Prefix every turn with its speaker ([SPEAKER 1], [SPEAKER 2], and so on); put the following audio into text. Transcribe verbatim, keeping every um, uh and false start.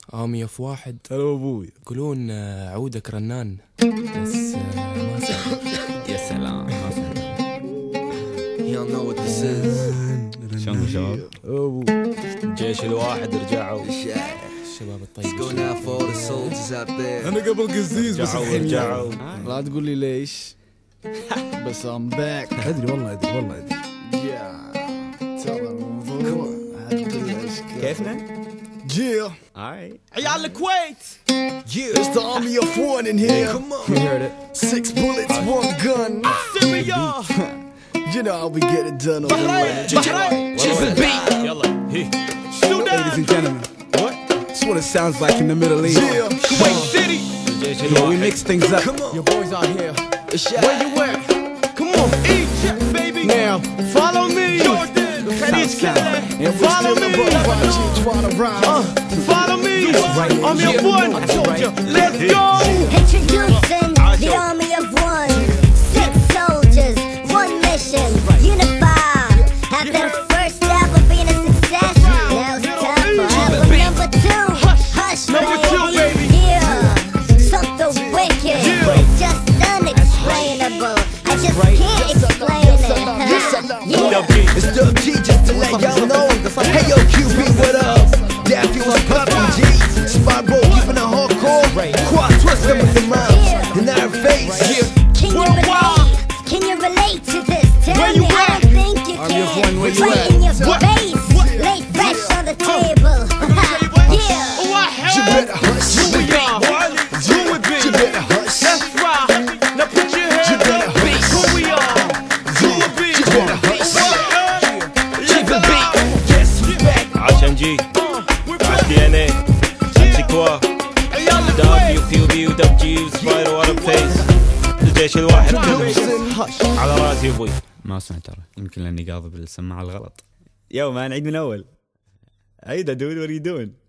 [SPEAKER 1] عامية في واحد.
[SPEAKER 2] هلا ابوي.
[SPEAKER 1] يقولون عودك رنان بس ما سمع.
[SPEAKER 3] يا سلام ما سمع.
[SPEAKER 4] Y'all know what this is.
[SPEAKER 3] شلونكم شباب؟
[SPEAKER 2] ابو
[SPEAKER 3] الجيش الواحد رجعوا.
[SPEAKER 1] الشباب الطيب.
[SPEAKER 4] Let's go now for all the soldiers out there.
[SPEAKER 2] انا قبل قزيز بس
[SPEAKER 3] رجعوا
[SPEAKER 2] الحين
[SPEAKER 3] رجعوا.
[SPEAKER 2] لا تقول لي ليش بس I'm back. ادري والله ادري والله ادري. يا ترى الموضوع
[SPEAKER 3] كيفنا؟
[SPEAKER 2] Yeah,
[SPEAKER 3] Alright.
[SPEAKER 1] عيال الكويت.
[SPEAKER 4] Yeah,
[SPEAKER 2] it's the army of one in here.
[SPEAKER 4] come on.
[SPEAKER 3] We heard it.
[SPEAKER 2] Six bullets, one gun.
[SPEAKER 1] سوريا.
[SPEAKER 2] You know how we get it done over there.
[SPEAKER 1] بحرين.
[SPEAKER 3] يلا هي.
[SPEAKER 2] Ladies and gentlemen, what? That's what it sounds like in the Middle East.
[SPEAKER 4] Yeah,
[SPEAKER 1] Kuwait City.
[SPEAKER 3] الجيش
[SPEAKER 2] Yeah, we
[SPEAKER 3] الواحد.
[SPEAKER 2] mix things up.
[SPEAKER 4] come on.
[SPEAKER 1] Your boys out here.
[SPEAKER 4] It's shot.
[SPEAKER 1] Where you at? Come on, Egypt, baby.
[SPEAKER 2] Now, follow me.
[SPEAKER 1] Jordan, Khadij, Canada.
[SPEAKER 2] And we
[SPEAKER 1] Follow
[SPEAKER 2] still
[SPEAKER 1] me.
[SPEAKER 2] above watching trying to rhyme.
[SPEAKER 1] Follow me. I'm your boy. I told you. Let's go.
[SPEAKER 5] Introducing the army of one. Six soldiers, one mission. Unify. After the first step of being a success, now it's time for album number two. Hush,
[SPEAKER 1] Number two, baby.
[SPEAKER 5] Yeah, something wicked. Just unexplainable. I just can't explain it. Yeah.
[SPEAKER 4] It's Dub G, just to let y'all know. Hey yo, Q B, what up? Yeah, if you was poppin' G, Spyro keeping it hardcore. Quad twisting with the minds in our face.
[SPEAKER 5] Can you relate? Can you relate to this? Tell
[SPEAKER 1] Where
[SPEAKER 5] me,
[SPEAKER 1] you
[SPEAKER 5] I
[SPEAKER 1] at?
[SPEAKER 5] don't think you
[SPEAKER 2] Army of
[SPEAKER 5] can.
[SPEAKER 2] one, where you
[SPEAKER 5] Right
[SPEAKER 2] at?
[SPEAKER 5] in your face, lay fresh on the table. Yeah.
[SPEAKER 1] Oh, I
[SPEAKER 2] You
[SPEAKER 1] held.
[SPEAKER 2] better hush.
[SPEAKER 1] Who we are? Who we be?
[SPEAKER 2] You better hush.
[SPEAKER 1] That's right. Now put your
[SPEAKER 2] You
[SPEAKER 1] hands
[SPEAKER 2] better
[SPEAKER 1] up.
[SPEAKER 2] hush.
[SPEAKER 1] Who we are? Who we be?
[SPEAKER 2] You better hush.
[SPEAKER 1] Keep the beat.
[SPEAKER 4] Yes, we back.
[SPEAKER 3] عشان جي. عش دي ان اي. امسي كوا. دب يو كيو بي ودب جي وسبايرو ورا بفيس. الجيش الواحد كلهم. على راسي ابوي. ما سمعت ترى يمكن لاني قاضب السماعة الغلط. يو ما نعيد من اول. عيد دود what are you doing؟